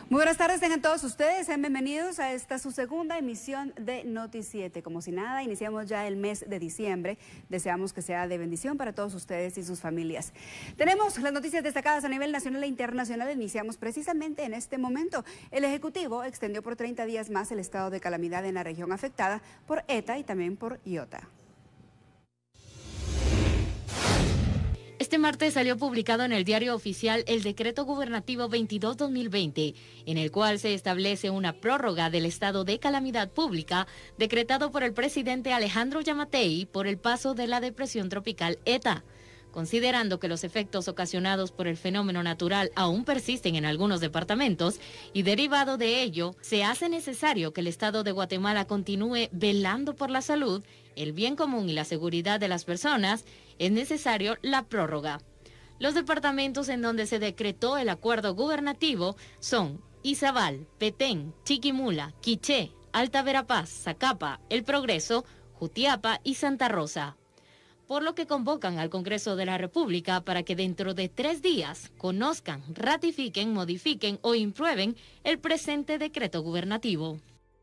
Muy buenas tardes, tengan todos ustedes, sean bienvenidos a esta su segunda emisión de Noti7. Como si nada, iniciamos ya el mes de diciembre, deseamos que sea de bendición para todos ustedes y sus familias. Tenemos las noticias destacadas a nivel nacional e internacional, iniciamos precisamente en este momento. El Ejecutivo extendió por 30 días más el estado de calamidad en la región afectada por ETA y también por Iota. Este martes salió publicado en el Diario Oficial el Decreto Gubernativo 22-2020, en el cual se establece una prórroga del estado de calamidad pública decretado por el presidente Alejandro Yamatei por el paso de la depresión tropical ETA. Considerando que los efectos ocasionados por el fenómeno natural aún persisten en algunos departamentos y derivado de ello, se hace necesario que el Estado de Guatemala continúe velando por la salud, el bien común y la seguridad de las personas, es necesario la prórroga. Los departamentos en donde se decretó el acuerdo gubernativo son Izabal, Petén, Chiquimula, Quiché, Alta Verapaz, Zacapa, El Progreso, Jutiapa y Santa Rosa. Por lo que convocan al Congreso de la República para que dentro de 3 días conozcan, ratifiquen, modifiquen o imprueben el presente decreto gubernativo.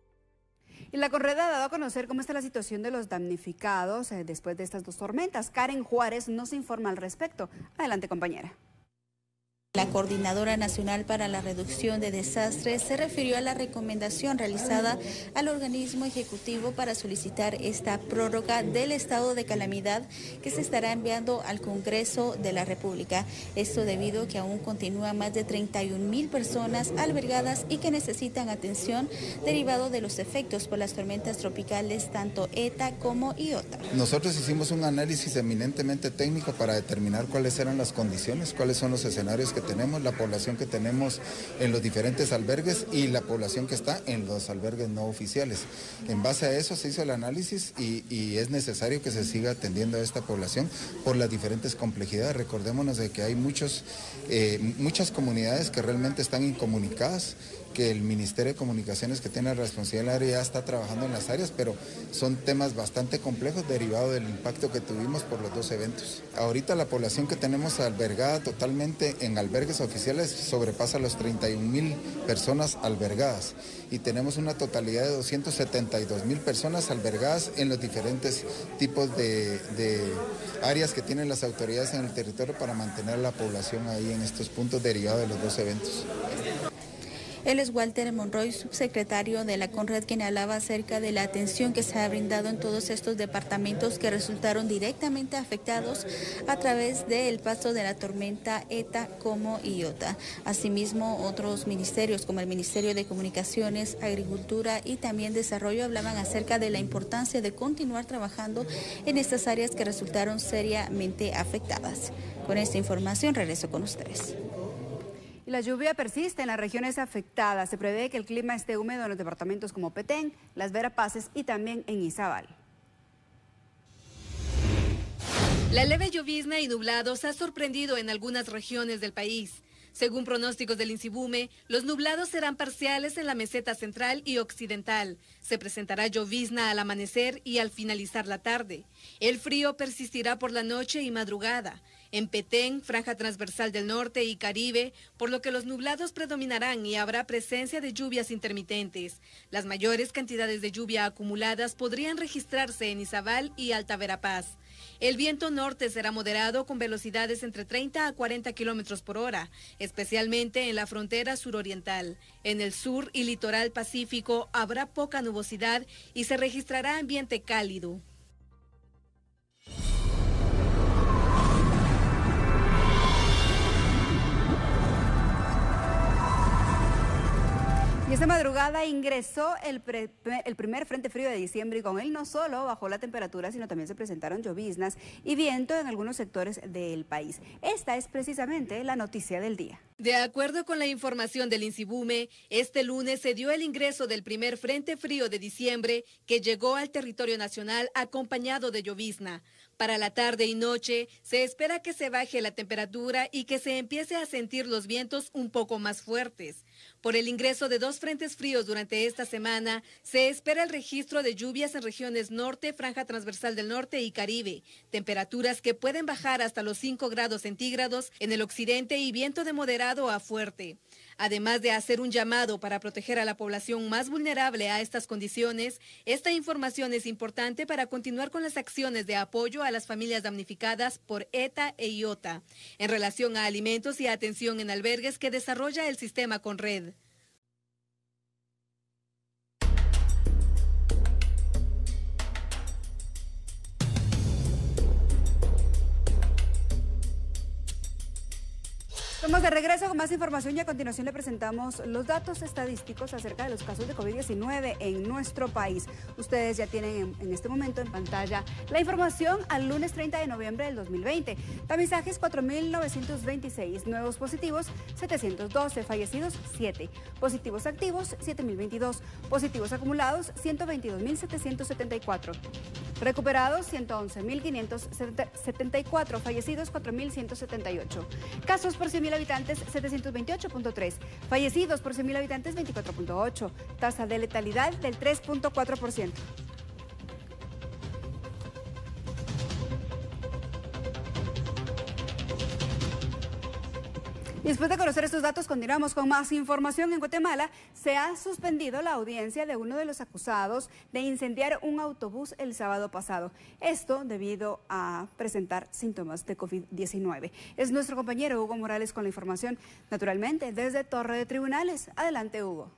Y la Conreda ha dado a conocer cómo está la situación de los damnificados después de estas 2 tormentas. Karen Juárez nos informa al respecto. Adelante, compañera. La Coordinadora Nacional para la Reducción de Desastres se refirió a la recomendación realizada al organismo ejecutivo para solicitar esta prórroga del estado de calamidad que se estará enviando al Congreso de la República. Esto debido a que aún continúan más de 31,000 personas albergadas y que necesitan atención derivado de los efectos por las tormentas tropicales tanto ETA como Iota. Nosotros hicimos un análisis eminentemente técnico para determinar cuáles eran las condiciones, cuáles son los escenarios que tenemos, la población que tenemos en los diferentes albergues y la población que está en los albergues no oficiales. En base a eso se hizo el análisis y es necesario que se siga atendiendo a esta población por las diferentes complejidades. Recordémonos de que hay muchas comunidades que realmente están incomunicadas, que el Ministerio de Comunicaciones, que tiene la responsabilidad ya está trabajando en las áreas, pero son temas bastante complejos derivados del impacto que tuvimos por los 2 eventos. Ahorita la población que tenemos albergada totalmente en albergues oficiales sobrepasa los 31,000 personas albergadas y tenemos una totalidad de 272,000 personas albergadas en los diferentes tipos de áreas que tienen las autoridades en el territorio para mantener a la población ahí en estos puntos derivados de los 2 eventos. Él es Walter Monroy, subsecretario de la CONRED, quien hablaba acerca de la atención que se ha brindado en todos estos departamentos que resultaron directamente afectados a través del paso de la tormenta ETA como Iota. Asimismo, otros ministerios como el Ministerio de Comunicaciones, Agricultura y también Desarrollo hablaban acerca de la importancia de continuar trabajando en estas áreas que resultaron seriamente afectadas. Con esta información regreso con ustedes. Y la lluvia persiste en las regiones afectadas. Se prevé que el clima esté húmedo en los departamentos como Petén, Las Verapaces y también en Izabal. La leve llovizna y nublados ha sorprendido en algunas regiones del país. Según pronósticos del INSIBUME, los nublados serán parciales en la meseta central y occidental. Se presentará llovizna al amanecer y al finalizar la tarde. El frío persistirá por la noche y madrugada. En Petén, franja transversal del norte y Caribe, por lo que los nublados predominarán y habrá presencia de lluvias intermitentes. Las mayores cantidades de lluvia acumuladas podrían registrarse en Izabal y Alta Verapaz. El viento norte será moderado con velocidades entre 30 a 40 kilómetros por hora, especialmente en la frontera suroriental. En el sur y litoral pacífico habrá poca nubosidad y se registrará ambiente cálido. Y esta madrugada ingresó el primer frente frío de diciembre y con él no solo bajó la temperatura, sino también se presentaron lloviznas y viento en algunos sectores del país. Esta es precisamente la noticia del día. De acuerdo con la información del INSIBUME, este lunes se dio el ingreso del primer frente frío de diciembre que llegó al territorio nacional acompañado de llovizna. Para la tarde y noche se espera que se baje la temperatura y que se empiece a sentir los vientos un poco más fuertes. Por el ingreso de 2 frentes fríos durante esta semana, se espera el registro de lluvias en regiones norte, franja transversal del norte y Caribe, temperaturas que pueden bajar hasta los 5 grados centígrados en el occidente y viento de moderado a fuerte. Además de hacer un llamado para proteger a la población más vulnerable a estas condiciones, esta información es importante para continuar con las acciones de apoyo a las familias damnificadas por ETA e IOTA, en relación a alimentos y atención en albergues que desarrolla el sistema Conred. Estamos de regreso con más información y a continuación le presentamos los datos estadísticos acerca de los casos de COVID-19 en nuestro país. Ustedes ya tienen en este momento en pantalla la información al lunes 30 de noviembre del 2020. Tamizajes 4.926, nuevos positivos 712, fallecidos 7, positivos activos 7.022, positivos acumulados 122.774, recuperados 111.574, fallecidos 4.178, casos por 100.000 habitantes 728.3, fallecidos por 100.000 habitantes 24.8, tasa de letalidad del 3.4%. Y después de conocer estos datos, continuamos con más información. En Guatemala se ha suspendido la audiencia de uno de los acusados de incendiar un autobús el sábado pasado. Esto debido a presentar síntomas de COVID-19. Es nuestro compañero Hugo Morales con la información, naturalmente, desde Torre de Tribunales. Adelante, Hugo.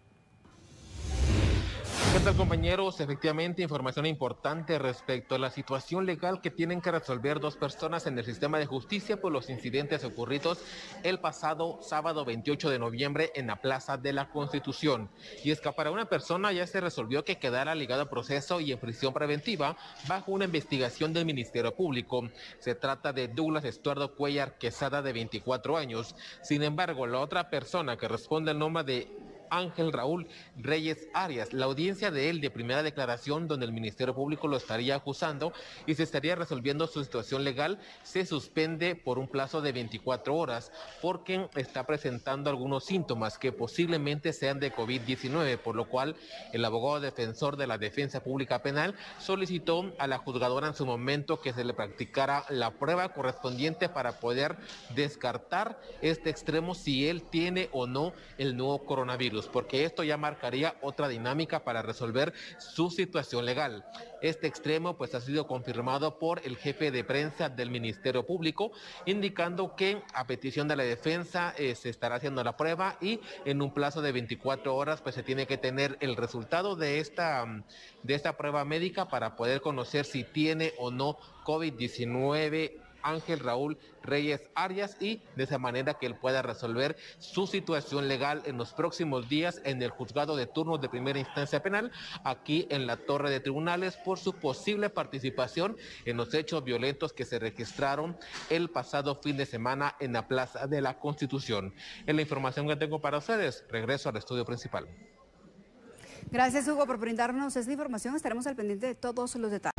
¿Qué tal, compañeros? Efectivamente, información importante respecto a la situación legal que tienen que resolver 2 personas en el sistema de justicia por los incidentes ocurridos el pasado sábado 28 de noviembre en la Plaza de la Constitución. Y es que para una persona ya se resolvió que quedara ligado a proceso y en prisión preventiva bajo una investigación del Ministerio Público. Se trata de Douglas Estuardo Cuellar Quesada, de 24 años. Sin embargo, la otra persona que responde al nombre de Ángel Raúl Reyes Arias, la audiencia de él de primera declaración, donde el Ministerio Público lo estaría acusando y se estaría resolviendo su situación legal, se suspende por un plazo de 24 horas porque está presentando algunos síntomas que posiblemente sean de COVID-19, por lo cual el abogado defensor de la Defensa Pública Penal solicitó a la juzgadora en su momento que se le practicara la prueba correspondiente para poder descartar este extremo si él tiene o no el nuevo coronavirus, porque esto ya marcaría otra dinámica para resolver su situación legal. Este extremo pues ha sido confirmado por el jefe de prensa del Ministerio Público, indicando que a petición de la defensa se estará haciendo la prueba y en un plazo de 24 horas pues se tiene que tener el resultado de esta prueba médica para poder conocer si tiene o no COVID-19 Ángel Raúl Reyes Arias, y de esa manera que él pueda resolver su situación legal en los próximos días en el juzgado de turnos de primera instancia penal aquí en la Torre de Tribunales por su posible participación en los hechos violentos que se registraron el pasado fin de semana en la Plaza de la Constitución. Es la información que tengo para ustedes. Regreso al estudio principal. Gracias, Hugo, por brindarnos esta información. Estaremos al pendiente de todos los detalles.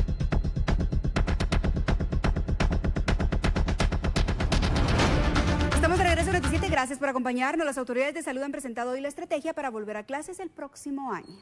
Estamos de regreso a Noticiete. Gracias por acompañarnos. Las autoridades de salud han presentado hoy la estrategia para volver a clases el próximo año.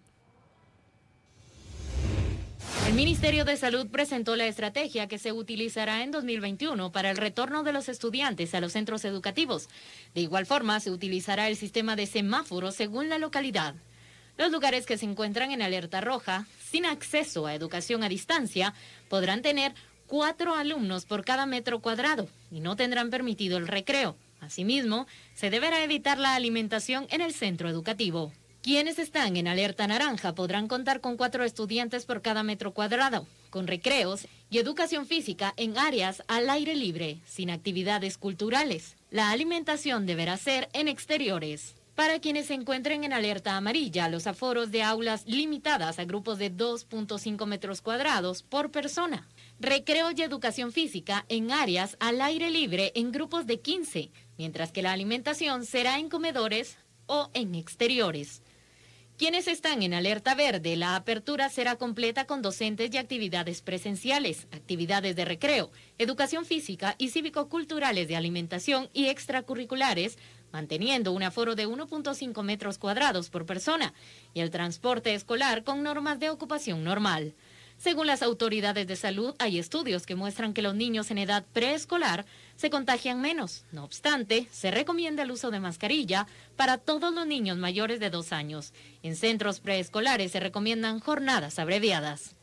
El Ministerio de Salud presentó la estrategia que se utilizará en 2021 para el retorno de los estudiantes a los centros educativos. De igual forma, se utilizará el sistema de semáforos según la localidad. Los lugares que se encuentran en alerta roja, sin acceso a educación a distancia, podrán tener 4 alumnos por cada metro cuadrado y no tendrán permitido el recreo. Asimismo, se deberá evitar la alimentación en el centro educativo. Quienes están en alerta naranja podrán contar con 4 estudiantes por cada metro cuadrado, con recreos y educación física en áreas al aire libre, sin actividades culturales. La alimentación deberá ser en exteriores. Para quienes se encuentren en alerta amarilla, los aforos de aulas limitadas a grupos de 2.5 metros cuadrados por persona. Recreo y educación física en áreas al aire libre en grupos de 15, mientras que la alimentación será en comedores o en exteriores. Quienes están en alerta verde, la apertura será completa con docentes y actividades presenciales, actividades de recreo, educación física y cívico-culturales de alimentación y extracurriculares manteniendo un aforo de 1.5 metros cuadrados por persona y el transporte escolar con normas de ocupación normal. Según las autoridades de salud, hay estudios que muestran que los niños en edad preescolar se contagian menos. No obstante, se recomienda el uso de mascarilla para todos los niños mayores de 2 años. En centros preescolares se recomiendan jornadas abreviadas.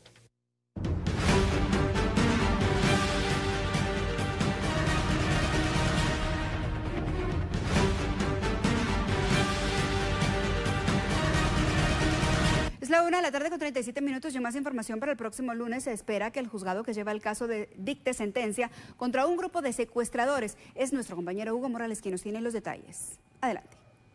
Es la 1:00 con 37 minutos y más información para el próximo lunes. Se espera que el juzgado que lleva el caso dicte sentencia contra un grupo de secuestradores. Es nuestro compañero Hugo Morales quien nos tiene los detalles. Adelante.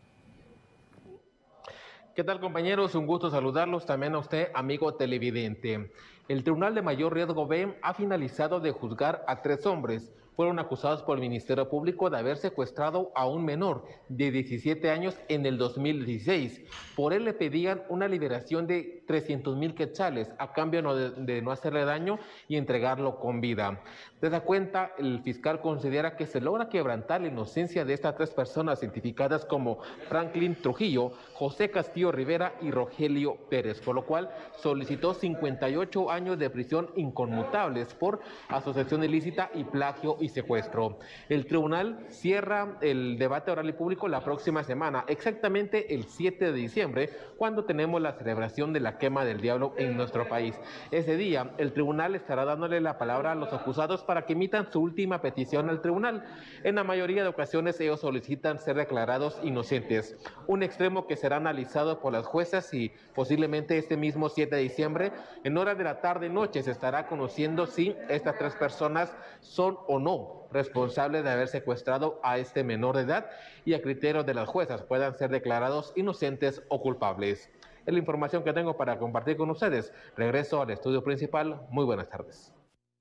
¿Qué tal, compañeros? Un gusto saludarlos, también a usted, amigo televidente. El Tribunal de Mayor Riesgo B ha finalizado de juzgar a 3 hombres. Fueron acusados por el Ministerio Público de haber secuestrado a un menor de 17 años en el 2016. Por él le pedían una liberación de 300,000 quetzales a cambio de no hacerle daño y entregarlo con vida. De esa cuenta, el fiscal considera que se logra quebrantar la inocencia de estas 3 personas identificadas como Franklin Trujillo, José Castillo Rivera y Rogelio Pérez, por lo cual solicitó 58 años de prisión inconmutables por asociación ilícita y plagio y secuestro. El tribunal cierra el debate oral y público la próxima semana, exactamente el 7 de diciembre, cuando tenemos la celebración de la quema del diablo en nuestro país. Ese día, el tribunal estará dándole la palabra a los acusados para que emitan su última petición al tribunal. En la mayoría de ocasiones ellos solicitan ser declarados inocentes, un extremo que será analizado por las juezas y posiblemente este mismo 7 de diciembre, en horas de la tarde-noche, se estará conociendo si estas 3 personas son o no responsables de haber secuestrado a este menor de edad y a criterio de las juezas puedan ser declarados inocentes o culpables. Es la información que tengo para compartir con ustedes. Regreso al estudio principal. Muy buenas tardes.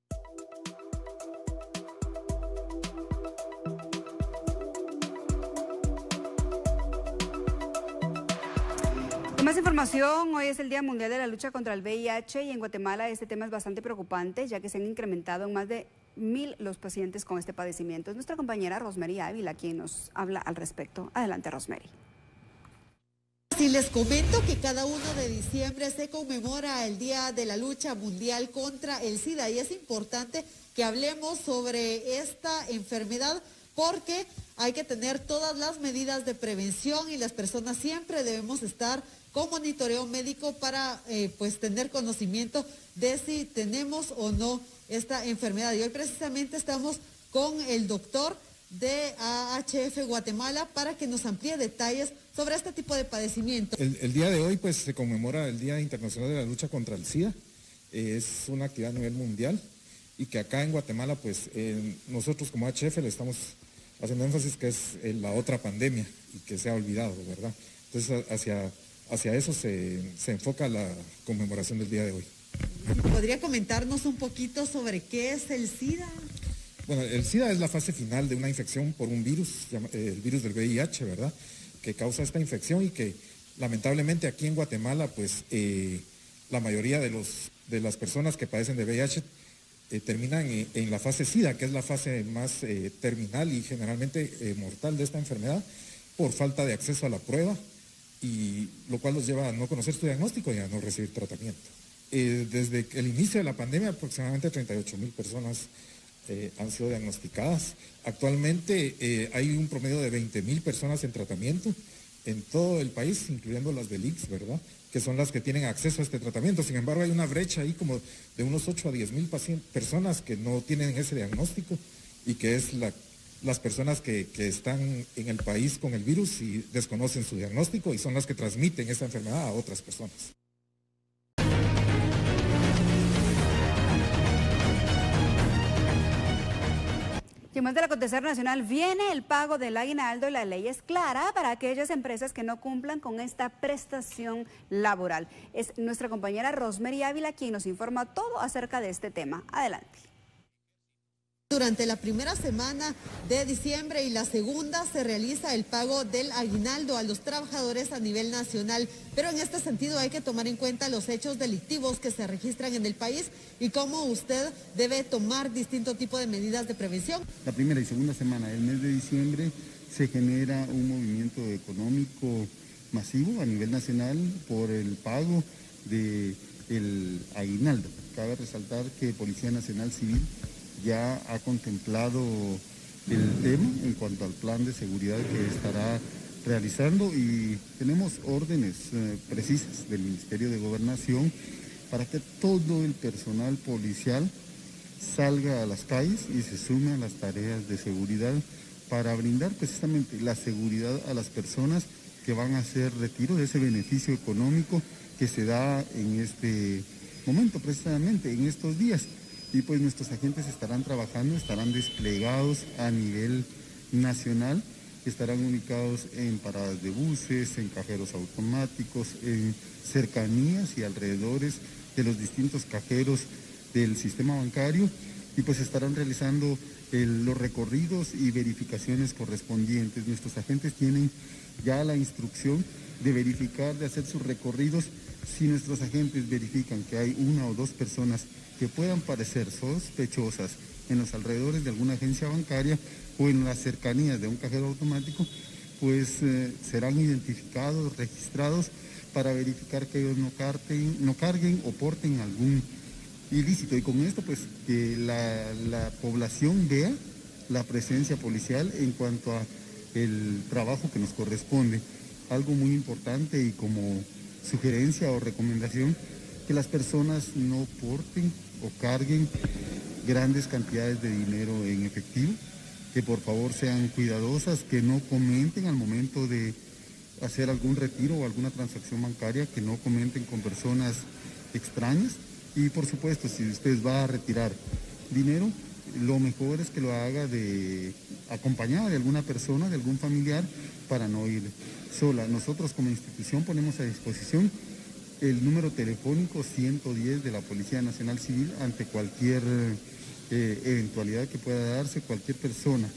Más información, hoy es el Día Mundial de la Lucha contra el VIH y en Guatemala este tema es bastante preocupante ya que se han incrementado en más de 1,000 los pacientes con este padecimiento. Es nuestra compañera Rosemary Ávila quien nos habla al respecto. Adelante, Rosemary. Si les comento que cada 1 de diciembre se conmemora el Día de la Lucha Mundial contra el SIDA y es importante que hablemos sobre esta enfermedad porque hay que tener todas las medidas de prevención y las personas siempre debemos estar con monitoreo médico para pues tener conocimiento de si tenemos o no esta enfermedad. Y hoy precisamente estamos con el doctor de AHF Guatemala para que nos amplíe detalles sobre este tipo de padecimiento. El día de hoy pues se conmemora el Día Internacional de la Lucha contra el SIDA. Es una actividad a nivel mundial y que acá en Guatemala pues nosotros como AHF le estamos haciendo énfasis que es la otra pandemia y que se ha olvidado, ¿verdad? Entonces hacia eso se enfoca la conmemoración del día de hoy. ¿Podría comentarnos un poquito sobre qué es el SIDA? Bueno, el SIDA es la fase final de una infección por un virus, el virus del VIH, ¿verdad? Que causa esta infección y que lamentablemente aquí en Guatemala, pues la mayoría de las personas que padecen de VIH terminan en la fase SIDA, que es la fase más terminal y generalmente mortal de esta enfermedad, por falta de acceso a la prueba, y lo cual los lleva a no conocer su diagnóstico y a no recibir tratamiento. Desde el inicio de la pandemia, aproximadamente 38,000 personas han sido diagnosticadas. Actualmente hay un promedio de 20,000 personas en tratamiento en todo el país, incluyendo las del ICS, ¿verdad?, que son las que tienen acceso a este tratamiento. Sin embargo, hay una brecha ahí como de unos 8 a 10,000 personas que no tienen ese diagnóstico y que es las personas que están en el país con el virus y desconocen su diagnóstico y son las que transmiten esta enfermedad a otras personas. Y más del acontecer nacional, viene el pago del aguinaldo y la ley es clara para aquellas empresas que no cumplan con esta prestación laboral. Es nuestra compañera Rosemary Ávila quien nos informa todo acerca de este tema. Adelante. Durante la primera semana de diciembre y la segunda se realiza el pago del aguinaldo a los trabajadores a nivel nacional, pero en este sentido hay que tomar en cuenta los hechos delictivos que se registran en el país y cómo usted debe tomar distinto tipo de medidas de prevención. La primera y segunda semana del mes de diciembre se genera un movimiento económico masivo a nivel nacional por el pago del aguinaldo. Cabe resaltar que Policía Nacional Civil ya ha contemplado el tema en cuanto al plan de seguridad que estará realizando y tenemos órdenes precisas del Ministerio de Gobernación para que todo el personal policial salga a las calles y se sume a las tareas de seguridad para brindar precisamente la seguridad a las personas que van a hacer retiro de ese beneficio económico que se da en este momento, precisamente en estos días. Y pues nuestros agentes estarán trabajando, estarán desplegados a nivel nacional, estarán ubicados en paradas de buses, en cajeros automáticos, en cercanías y alrededores de los distintos cajeros del sistema bancario y pues estarán realizando los recorridos y verificaciones correspondientes. Nuestros agentes tienen ya la instrucción de verificar, de hacer sus recorridos. Si nuestros agentes verifican que hay una o dos personas que puedan parecer sospechosas en los alrededores de alguna agencia bancaria o en las cercanías de un cajero automático, pues serán identificados, registrados para verificar que ellos no carguen o porten algún ilícito. Y con esto, pues, que la población vea la presencia policial en cuanto a el trabajo que nos corresponde. Algo muy importante y como sugerencia o recomendación, que las personas no porten o carguen grandes cantidades de dinero en efectivo, que por favor sean cuidadosas, que no comenten al momento de hacer algún retiro o alguna transacción bancaria, que no comenten con personas extrañas y por supuesto si usted va a retirar dinero, lo mejor es que lo haga acompañada de alguna persona, de algún familiar, para no ir sola. Nosotros como institución ponemos a disposición el número telefónico 110 de la Policía Nacional Civil ante cualquier eventualidad que pueda darse. Cualquier persona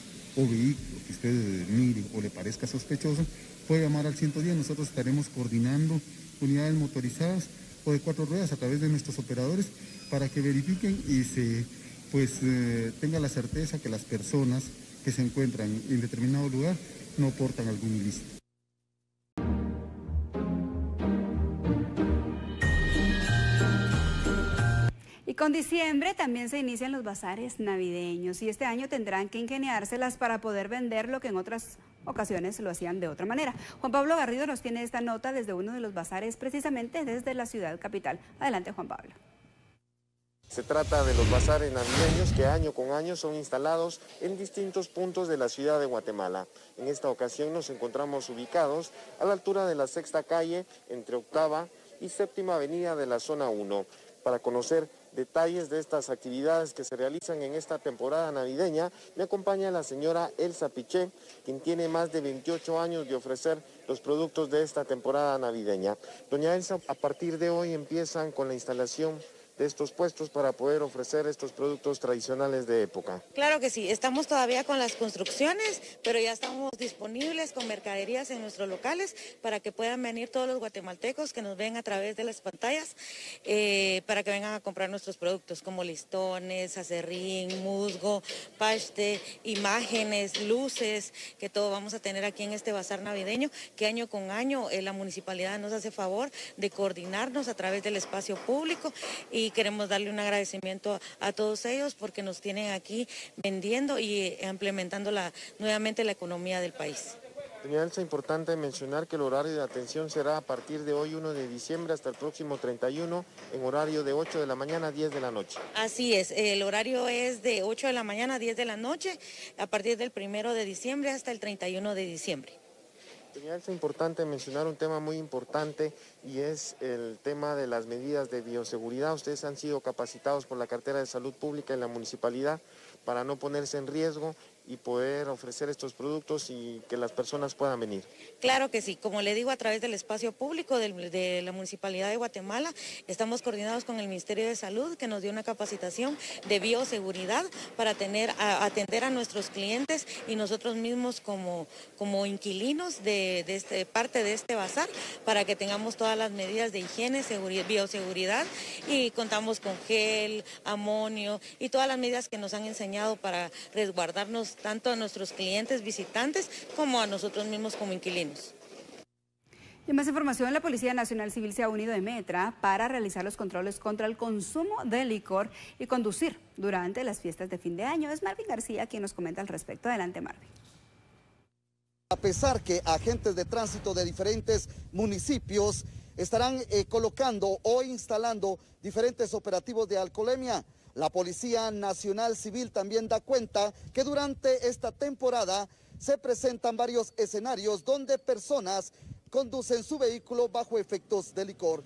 o vehículo que usted mire o le parezca sospechoso puede llamar al 110. Nosotros estaremos coordinando unidades motorizadas o de 4 ruedas a través de nuestros operadores para que verifiquen y tenga la certeza que las personas que se encuentran en determinado lugar no portan algún ilícito. Y con diciembre también se inician los bazares navideños y este año tendrán que ingeniárselas para poder vender lo que en otras ocasiones lo hacían de otra manera. Juan Pablo Garrido nos tiene esta nota desde uno de los bazares, precisamente desde la ciudad capital. Adelante, Juan Pablo. Se trata de los bazares navideños que año con año son instalados en distintos puntos de la ciudad de Guatemala. En esta ocasión nos encontramos ubicados a la altura de la Sexta Calle, entre Octava y Séptima Avenida de la Zona 1. Para conocer detalles de estas actividades que se realizan en esta temporada navideña, me acompaña la señora Elsa Piché, quien tiene más de 28 años de ofrecer los productos de esta temporada navideña. Doña Elsa, a partir de hoy empiezan con la instalación de estos puestos para poder ofrecer estos productos tradicionales de época. Claro que sí, estamos todavía con las construcciones, pero ya estamos disponibles con mercaderías en nuestros locales para que puedan venir todos los guatemaltecos que nos ven a través de las pantallas para que vengan a comprar nuestros productos como listones, acerrín, musgo, paste, imágenes, luces, que todo vamos a tener aquí en este bazar navideño, que año con año la municipalidad nos hace favor de coordinarnos a través del espacio público y queremos darle un agradecimiento a todos ellos porque nos tienen aquí vendiendo y implementando nuevamente la economía del país. Doña Elsa, importante mencionar que el horario de atención será a partir de hoy 1 de diciembre hasta el próximo 31 en horario de 8 de la mañana a 10 de la noche. Así es, el horario es de 8 de la mañana a 10 de la noche a partir del 1 de diciembre hasta el 31 de diciembre. Doña Elsa, importante mencionar un tema muy importante y es el tema de las medidas de bioseguridad. Ustedes han sido capacitados por la cartera de salud pública en la municipalidad para no ponerse en riesgo y poder ofrecer estos productos y que las personas puedan venir. Claro que sí, como le digo, a través del espacio público de la Municipalidad de Guatemala, estamos coordinados con el Ministerio de Salud, que nos dio una capacitación de bioseguridad para atender a nuestros clientes y nosotros mismos como inquilinos de parte de este bazar, para que tengamos todas las medidas de higiene, bioseguridad, y contamos con gel, amonio y todas las medidas que nos han enseñado para resguardarnos tanto a nuestros clientes visitantes como a nosotros mismos como inquilinos. Y más información, la Policía Nacional Civil se ha unido a Metra para realizar los controles contra el consumo de licor y conducir durante las fiestas de fin de año. Es Marvin García quien nos comenta al respecto. Adelante, Marvin. A pesar que agentes de tránsito de diferentes municipios estarán colocando o instalando diferentes operativos de alcoholemia, la Policía Nacional Civil también da cuenta que durante esta temporada se presentan varios escenarios donde personas conducen su vehículo bajo efectos de licor.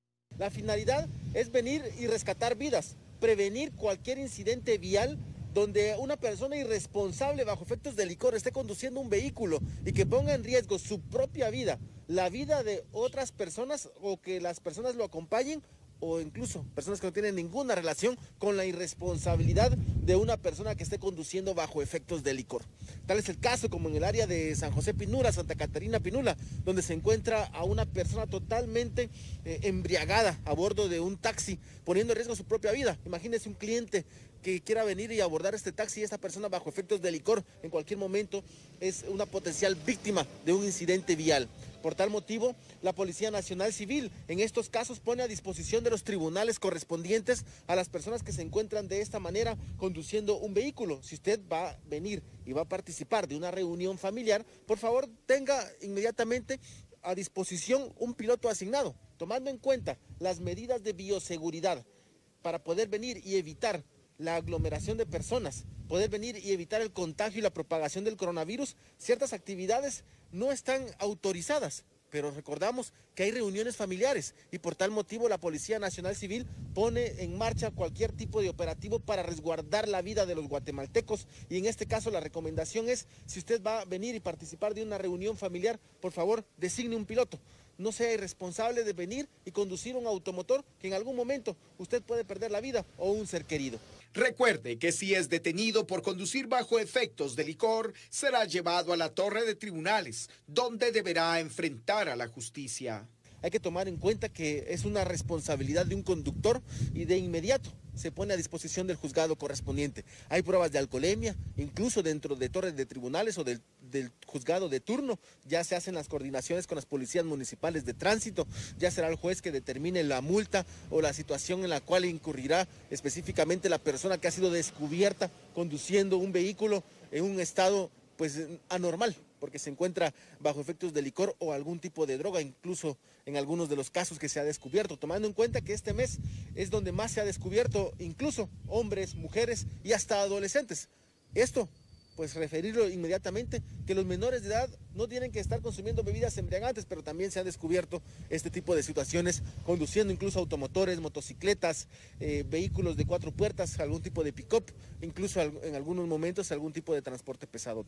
La finalidad es venir y rescatar vidas, prevenir cualquier incidente vial donde una persona irresponsable bajo efectos de licor esté conduciendo un vehículo y que ponga en riesgo su propia vida, la vida de otras personas, o que las personas lo acompañen, o incluso personas que no tienen ninguna relación con la irresponsabilidad de una persona que esté conduciendo bajo efectos de licor. Tal es el caso como en el área de San José Pinula, Santa Catarina Pinula, donde se encuentra a una persona totalmente embriagada a bordo de un taxi, poniendo en riesgo su propia vida. Imagínese un cliente que quiera venir y abordar este taxi y esta persona bajo efectos de licor en cualquier momento es una potencial víctima de un incidente vial. Por tal motivo, la Policía Nacional Civil en estos casos pone a disposición de los tribunales correspondientes a las personas que se encuentran de esta manera conduciendo un vehículo. Si usted va a venir y va a participar de una reunión familiar, por favor tenga inmediatamente a disposición un piloto asignado, tomando en cuenta las medidas de bioseguridad para poder venir y evitar la aglomeración de personas, poder venir y evitar el contagio y la propagación del coronavirus. Ciertas actividades no están autorizadas, pero recordamos que hay reuniones familiares y por tal motivo la Policía Nacional Civil pone en marcha cualquier tipo de operativo para resguardar la vida de los guatemaltecos, y en este caso la recomendación es, si usted va a venir y participar de una reunión familiar, por favor designe un piloto. No sea irresponsable de venir y conducir un automotor que en algún momento usted puede perder la vida o un ser querido. Recuerde que si es detenido por conducir bajo efectos de licor, será llevado a la torre de tribunales, donde deberá enfrentar a la justicia. Hay que tomar en cuenta que es una responsabilidad de un conductor y de inmediato se pone a disposición del juzgado correspondiente. Hay pruebas de alcoholemia, incluso dentro de torres de tribunales o del juzgado de turno, ya se hacen las coordinaciones con las policías municipales de tránsito, ya será el juez que determine la multa o la situación en la cual incurrirá específicamente la persona que ha sido descubierta conduciendo un vehículo en un estado pues anormal, porque se encuentra bajo efectos de licor o algún tipo de droga, incluso en algunos de los casos que se ha descubierto, tomando en cuenta que este mes es donde más se ha descubierto incluso hombres, mujeres y hasta adolescentes. Esto, pues referirlo inmediatamente, que los menores de edad no tienen que estar consumiendo bebidas embriagantes, pero también se han descubierto este tipo de situaciones, conduciendo incluso automotores, motocicletas, vehículos de 4 puertas, algún tipo de pick-up, incluso en algunos momentos algún tipo de transporte pesado.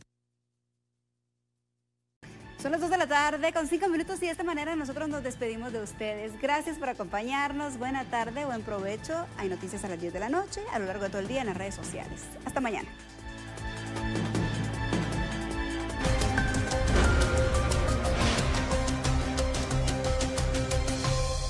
Son las 2 de la tarde con 5 minutos y de esta manera nosotros nos despedimos de ustedes. Gracias por acompañarnos. Buena tarde, buen provecho. Hay noticias a las 10 de la noche, a lo largo de todo el día en las redes sociales. Hasta mañana.